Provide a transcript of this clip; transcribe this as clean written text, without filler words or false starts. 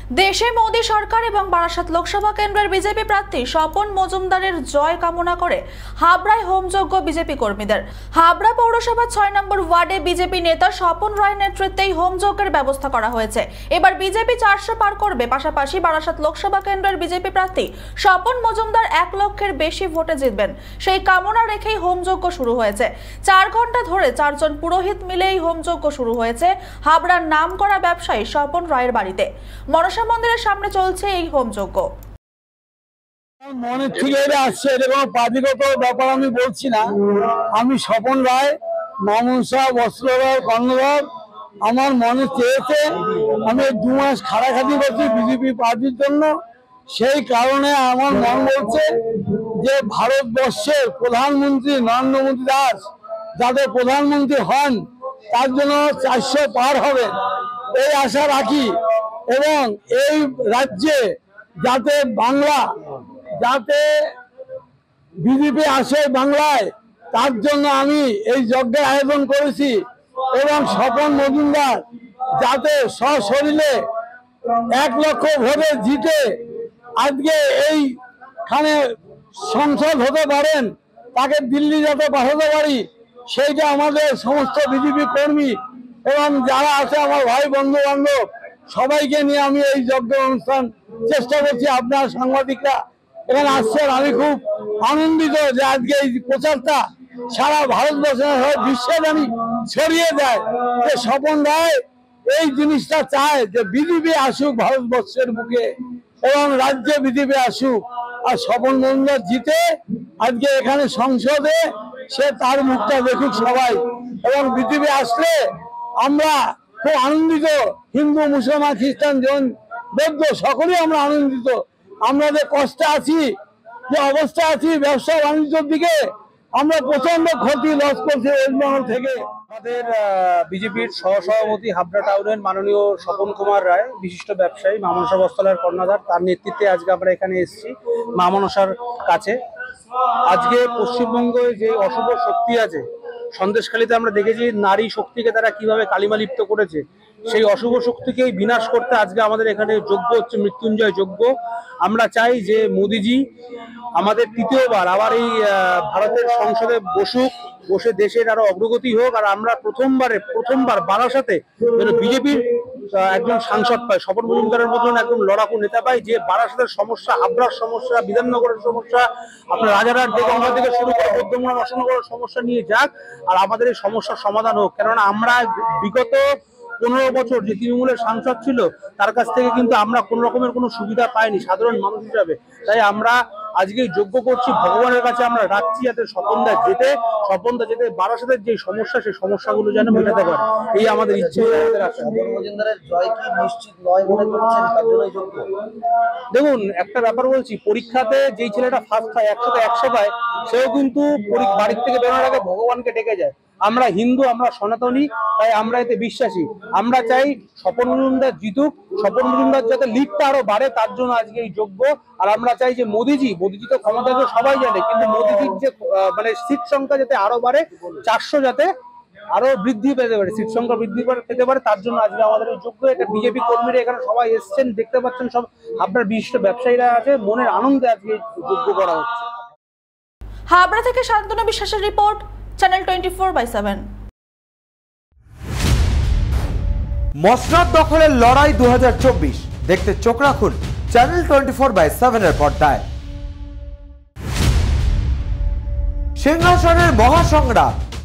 দেশে মোদী সরকার এবং বারাসাত লোকসভা কেন্দ্রের বিজেপি প্রার্থী স্বপন মজুমদারের জয় কামনা করে হাবড়ায় হোমযজ্ঞ বিজেপি কর্মীদের। হাবড়া পৌরসভা ৬ নম্বর ওয়ার্ডে বিজেপি নেতা স্বপন রায়ের নেতৃত্বেই হোমযজ্ঞের ব্যবস্থা করা হয়েছে। এবার বিজেপি ৪০০ পার করবে। পাশাপাশি বারাসাত লোকসভা কেন্দ্রের বিজেপি প্রার্থী স্বপন মজুমদার ১ লক্ষের বেশি ভোটে জিতবেন, সেই কামনা রেখেই হোমযজ্ঞ শুরু হয়েছে। ৪ ঘন্টা ধরে ৪ জন পুরোহিত মিলে এই হোমযজ্ঞ শুরু হয়েছে হাবড়ার নামকরা ব্যবসায়ী স্বপন রায়ের বাড়িতে। মনসা মন্দিরের সামনে চলছে এই হোমযজ্ঞ। মনে থেকে এটা আসছে, এটা কোনো পার্টিগত ব্যাপার আমি বলছি না। আমি স্বপন রায়, মনসা বস্ত্রধর কর্ণধর, আমার মনে চেয়েছে আমি 2 মাস খাটাখাটি করছি বিজেপি পার্টির জন্য। সেই কারণে আমার মন বলছে যে ভারতবর্ষের প্রধানমন্ত্রী নরেন্দ্র মোদী দাস যাতে প্রধানমন্ত্রী হন, তার জন্য ৪০০ পার হবে এই আশা রাখি। এবং এই রাজ্যে যাতে যাতে বিজেপি আসে বাংলায়, তার জন্য আমি এই যজ্ঞের আয়োজন করেছি। এবং স্বপন মজুমদার যাতে সশরীরে ১ লক্ষ ভোটে জিতে আজকে এইখানে সংসদ হতে পারেন, তাকে দিল্লি যাতে পাঠাতে পারি, সেইটা আমাদের সমস্ত বিজেপি কর্মী এবং যারা আছে আমার ভাই বন্ধু বান্ধব সবাইকে নিয়ে আমি এই যজ্ঞ অনুষ্ঠান চেষ্টা করছি। আপনার সাংবাদিকরা এখানে আসছেন, আমি খুব আনন্দিত যে আজকে এই প্রচারটা সারা ভারতবর্ষের বিশ্বের আমি ছড়িয়ে দেয় যে স্বপন রায় এই জিনিসটা চায় যে বিজেপি আসুক ভারতবর্ষের বুকে এবং রাজ্যে বিজেপি আসুক, আর স্বপন মজুমদার জিতে আজকে এখানে সংসদে সে তার মুখটা দেখুক সবাই। এবং বিজেপি আসলে আমরা খুব আনন্দিত, হিন্দু মুসলমান খ্রিস্টান জৈন বৌদ্ধ সকলেই আমরা আনন্দিত। আমরা যে কষ্টে আছি, যে অবস্থা আছি ব্যবসা বাণিজ্যের দিকে, আমরা প্রচন্ড ক্ষতি লস করছি ওয়েস্টবেঙ্গল থেকে। আমাদের বিজেপির সহসভাপতি হাবড়া টাউনের মাননীয় স্বপন কুমার রায়, বিশিষ্ট ব্যবসায়ী, মা মনসা বস্ত্রালয়ের কর্ণধার, তার নেতৃত্বে আজকে আমরা এখানে এসেছি মা মনসার কাছে। আজকে পশ্চিমবঙ্গে যে অশুভ শক্তি আছে, সন্দেশখালীতে আমরা দেখেছি নারী শক্তিকে তারা কিভাবে কালিমালিপ্ত করেছে, সেই অশুভ শক্তিকে বিনাশ করতে আজকে আমাদের এখানে যজ্ঞ হচ্ছে, মৃত্যুঞ্জয় যজ্ঞ। আমরা চাই যে মোদিজি আমাদের তৃতীয়বার আবার এই ভারতের সংসদে বসে দেশের আরো অগ্রগতি হোক, আর আমরা প্রথমবার বারাসাতে বিজেপির একজন সাংসদ পাই, স্বপন মজুমদারের মতন একদম লড়াকু নেতা পাই, যে বারাসাতের সমস্যা, হাবড়ার সমস্যা, বিধাননগরের সমস্যা, আপনার রাজারহাট দেগঙ্গা থেকে শুরু করে বর্ধমান অশোকনগরের সমস্যা নিয়ে যাক, আর আমাদের এই সমস্যার সমাধান হোক। কেননা আমরা বিগত 15 বছর যে তৃণমূলের সাংসদ ছিল তার কাছ থেকে কিন্তু আমরা কোন রকমের কোনো সুবিধা পাইনি সাধারণ মানুষ হিসাবে। তাই আমরা আজকে যোগ্য করছি, ভগবানের কাছে আমরা রাখছি যাতে স্বপনদা যেতে বারাসাতের যে সমস্যা, সেই সমস্যাগুলো যেন মেটাতে পারে, এই আমাদের ইচ্ছে। দেখুন, একটা ব্যাপার বলছি, পরীক্ষাতে যেই ছেলেটা ফার্স্ট হয় 100তে 100 পায়, সেও কিন্তু বাড়ির থেকে বেরোনোর আগে ভগবানকে ডেকে যায়। আমরা হিন্দু, আমরা সনাতনী, তাই আমরা এতে বিশ্বাসী। আমরা চাই স্বপন মজুমদার জিতুক, স্বপন মজুমদার যাতে লিডটা আরো বাড়ে, তার জন্য আজকে এই যোগ্য। আর আমরা চাই যে মোদিজি তো ক্ষমতা তো সবাই জানে, কিন্তু মোদিজির যে সিট সংখ্যা যাতে আরো বাড়ে, 400 যাতে আরো বৃদ্ধি পেতে পারে, সিট সংখ্যা বৃদ্ধি পেতে পারে, তার জন্য আজকে আমাদের এই যোগ্য। এটা বিজেপি কর্মীরা এখানে সবাই এসছেন, দেখতে পাচ্ছেন, সব আপনার বিশিষ্ট ব্যবসায়ীরা আছে, মনের আনন্দে আজকে যোগ্য করা হচ্ছে। হাবড়া থেকে শান্তনু বিশ্বাসের রিপোর্ট, চ্যানেল 24/7। মসনদ দখলের লড়াই 2024 দেখতে চোখ রাখুন চ্যানেল 24/7 এর পর্দায়। সিংহাসনের মহাসংগ্রাম